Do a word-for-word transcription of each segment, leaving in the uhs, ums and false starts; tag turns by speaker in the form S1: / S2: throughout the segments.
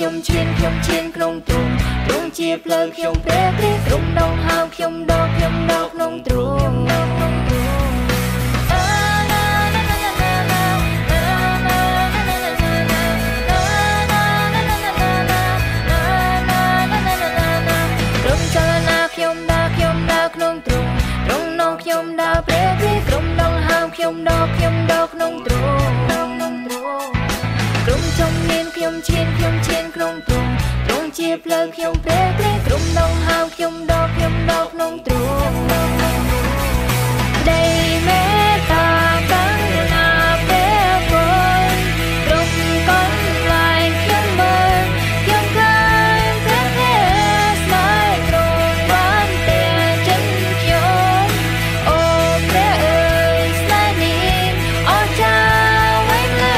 S1: ខ្ញុំឈានខ្ញុំឈានក្នុងទ្រូងទ្រូងជាផ្លូវខ្ញុំព្រះព្រះក្រុមដងហៅខ្ញុំដកខ្ញុំដកក្នុងទ្រូងខ្ញុំដើរព្រះព្រះក្រុមដងហៅខ្ញុំដកខ្ញុំដកក្នុងទ្រូងក្រុមចំមានខ្ញុំឈានខ្ញុំឈានក្នុងទ្រូងទ្រូងជាផ្លូវខ្ញុំព្រះព្រះក្រុមដងហៅខ្ញុំដកខ្ញុំដកក្នុងទ្រូងដីមេតាកាំងណាព្រះពុនក្រុមកូនខ្លាយខ្ញុំមើលខ្ញុំខ្លាយព្រះព្រះស្មាយទ្រូងបានតែចិនខ្ញុំអូព្រះអើយស្នេហ៍នេះអស្ចារ្យវិញលើ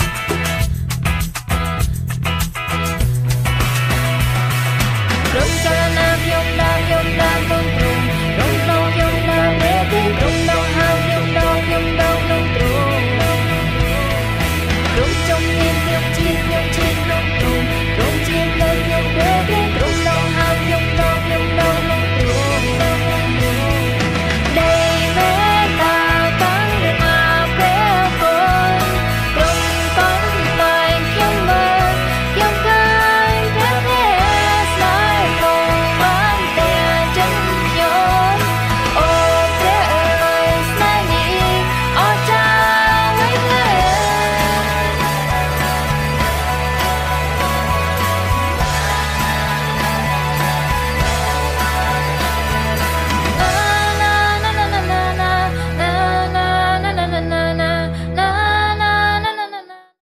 S1: ក្រុមចល